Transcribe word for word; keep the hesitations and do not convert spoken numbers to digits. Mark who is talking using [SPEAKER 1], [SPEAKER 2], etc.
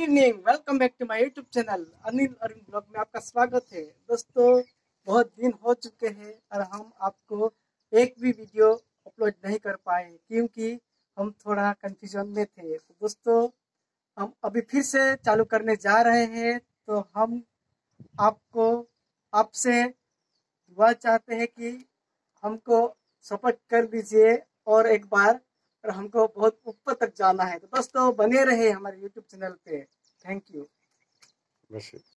[SPEAKER 1] Evening, welcome back to my YouTube channel Anil Arun blog में आपका स्वागत है। दोस्तों, बहुत दिन हो चुके हैं और हम आपको एक भी वीडियो अपलोड नहीं कर पाए क्योंकि हम थोड़ा कंफ्यूजन में थे। तो दोस्तों, हम अभी फिर से चालू करने जा रहे हैं। तो हम आपको आपसे दुआ चाहते हैं कि हमको सपोर्ट कर दीजिए और एक बार और हमको बहुत ऊपर तक जाना है। तो दोस्तों, बने रहे हमारे यूट्यूब चैनल पे। Thank you.